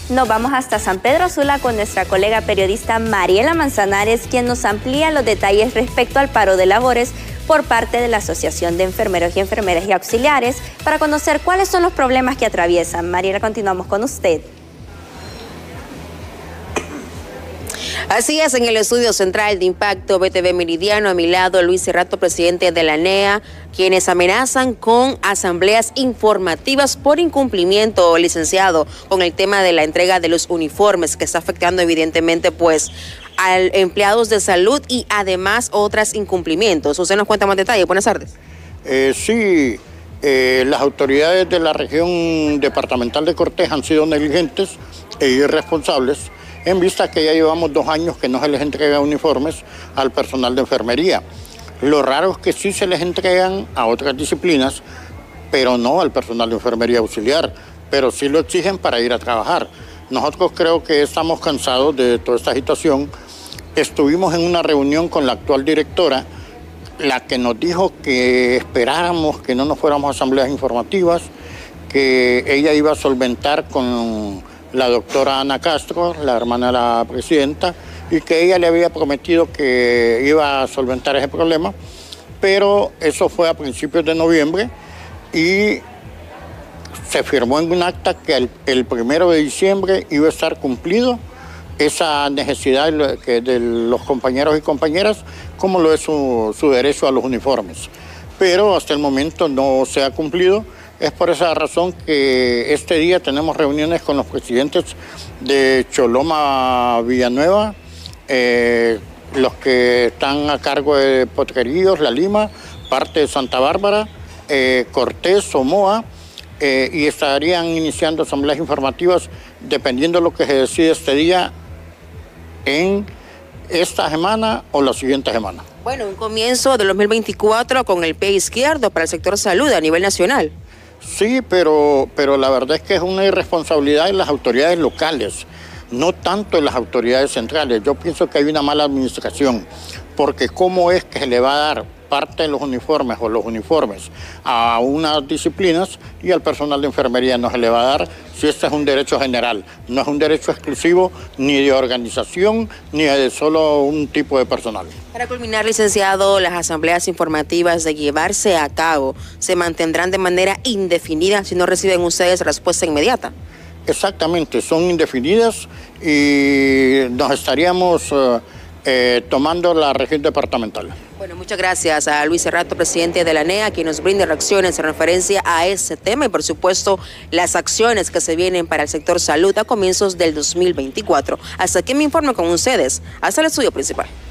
Nos vamos hasta San Pedro Sula con nuestra colega periodista Mariela Manzanares, quien nos amplía los detalles respecto al paro de labores por parte de la Asociación de Enfermeros y Enfermeras y Auxiliares para conocer cuáles son los problemas que atraviesan. Mariela, continuamos con usted. Así es, en el estudio central de Impacto BTV Meridiano, a mi lado Luis Cerrato, presidente de la ANEA, quienes amenazan con asambleas informativas por incumplimiento, licenciado, con el tema de la entrega de los uniformes, que está afectando evidentemente pues a empleados de salud y además otros incumplimientos. Usted nos cuenta más detalles. Buenas tardes. Sí, las autoridades de la región departamental de Cortés han sido negligentes e irresponsables en vista que ya llevamos 2 años que no se les entrega uniformes al personal de enfermería. Lo raro es que sí se les entregan a otras disciplinas, pero no al personal de enfermería auxiliar, pero sí lo exigen para ir a trabajar. Nosotros creo que estamos cansados de toda esta situación. Estuvimos en una reunión con la actual directora, la que nos dijo que esperáramos que no nos fuéramos a asambleas informativas, que ella iba a solventar con la doctora Ana Castro, la hermana de la presidenta, y que ella le había prometido que iba a solventar ese problema, pero eso fue a principios de noviembre y se firmó en un acta que el 1 de diciembre iba a estar cumplido esa necesidad de los compañeros y compañeras, como lo es su derecho a los uniformes. Pero hasta el momento no se ha cumplido. Es por esa razón que este día tenemos reuniones con los presidentes de Choloma, Villanueva, los que están a cargo de Potrerillos, La Lima, parte de Santa Bárbara, Cortés, Somoa, y estarían iniciando asambleas informativas dependiendo de lo que se decide este día en esta semana o la siguiente semana. Bueno, un comienzo del 2024 con el pie izquierdo para el sector salud a nivel nacional. Sí, pero la verdad es que es una irresponsabilidad de las autoridades locales, no tanto de las autoridades centrales. Yo pienso que hay una mala administración, porque ¿cómo es que se le va a dar parte de los uniformes o los uniformes a unas disciplinas y al personal de enfermería no se le va a dar si este es un derecho general? No es un derecho exclusivo ni de organización ni de solo un tipo de personal. Para culminar, licenciado, las asambleas informativas de llevarse a cabo se mantendrán de manera indefinida si no reciben ustedes respuesta inmediata. Exactamente, son indefinidas y nos estaríamos tomando la región departamental. Bueno, muchas gracias a Luis Cerrato, presidente de la ANEA, quien nos brinda reacciones en referencia a ese tema y, por supuesto, las acciones que se vienen para el sector salud a comienzos del 2024. Hasta aquí me informo con ustedes. Hasta el estudio principal.